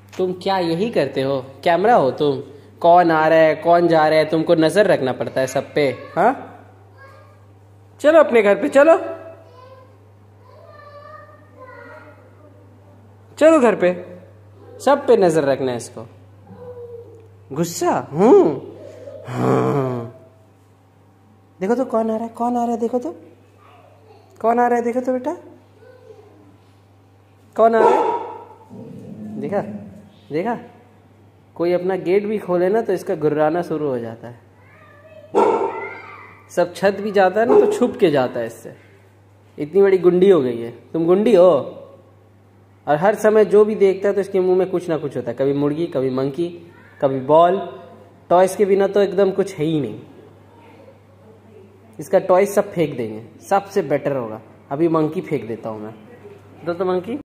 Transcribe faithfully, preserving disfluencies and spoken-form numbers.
तुम क्या यही करते हो? कैमरा हो तुम? कौन आ रहा है कौन जा रहा है तुमको नजर रखना पड़ता है सब पे। हाँ, चलो अपने घर पे चलो, चलो घर पे, सब पे नजर रखना है इसको। गुस्सा? हूँ हाँ। देखो तो कौन आ रहा है, कौन आ रहा है, देखो तो कौन आ रहा है, देखो तो बेटा कौन आ रहा है। देखा देखा, कोई अपना गेट भी खोले ना तो इसका गुर्राना शुरू हो जाता है। सब छत भी जाता है ना तो छुप के जाता है इससे। इतनी बड़ी गुंडी हो गई है। तुम गुंडी हो, और हर समय जो भी देखता है तो इसके मुंह में कुछ ना कुछ होता है। कभी मुर्गी, कभी मंकी, कभी बॉल। टॉयस के बिना तो एकदम कुछ है ही नहीं। इसका टॉयस सब फेंक देंगे, सबसे बेटर होगा। अभी मंकी फेंक देता हूँ मैं। दो तो मंकी।